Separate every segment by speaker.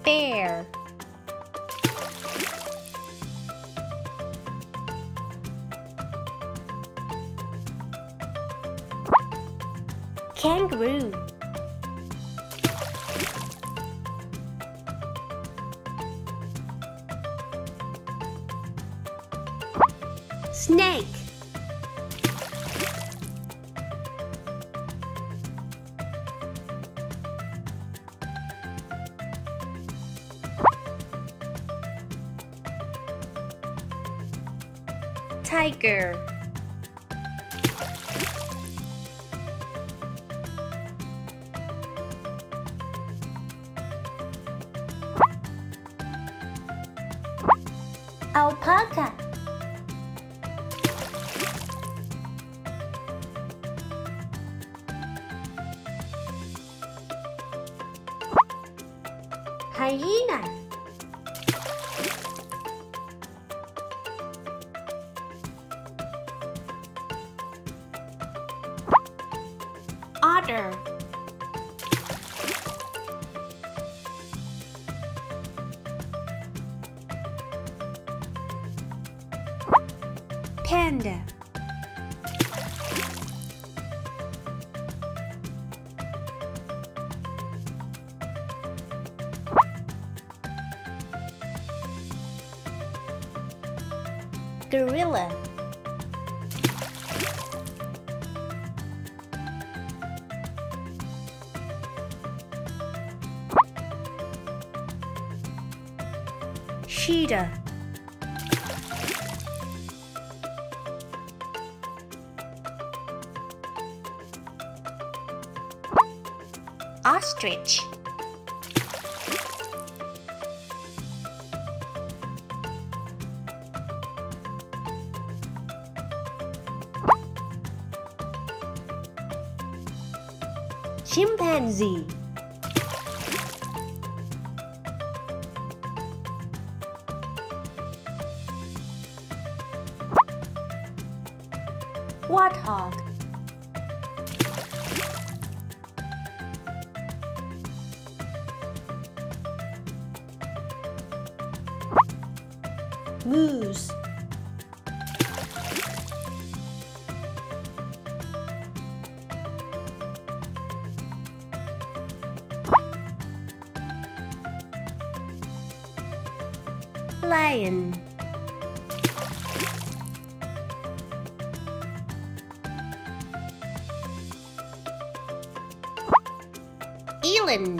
Speaker 1: Bear. Kangaroo. Snake. Tiger. Alpaca. Hyena. Otter. Panda. Gorilla. Cheetah. Ostrich. Chimpanzee. Warthog. Moose. Lion. Eland.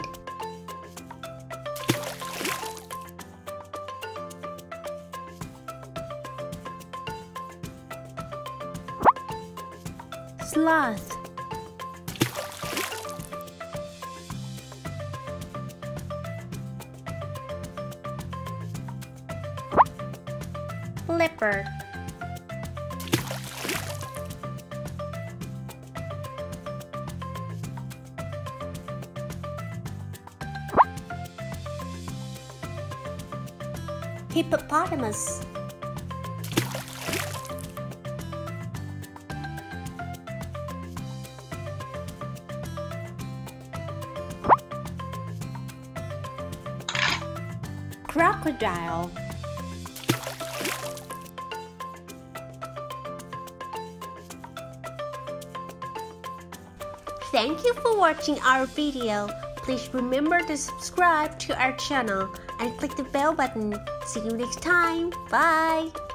Speaker 1: Sloth. Leopard. Hippopotamus. Crocodile. Thank you for watching our video. Please remember to subscribe to our channel and click the bell button. See you next time. Bye.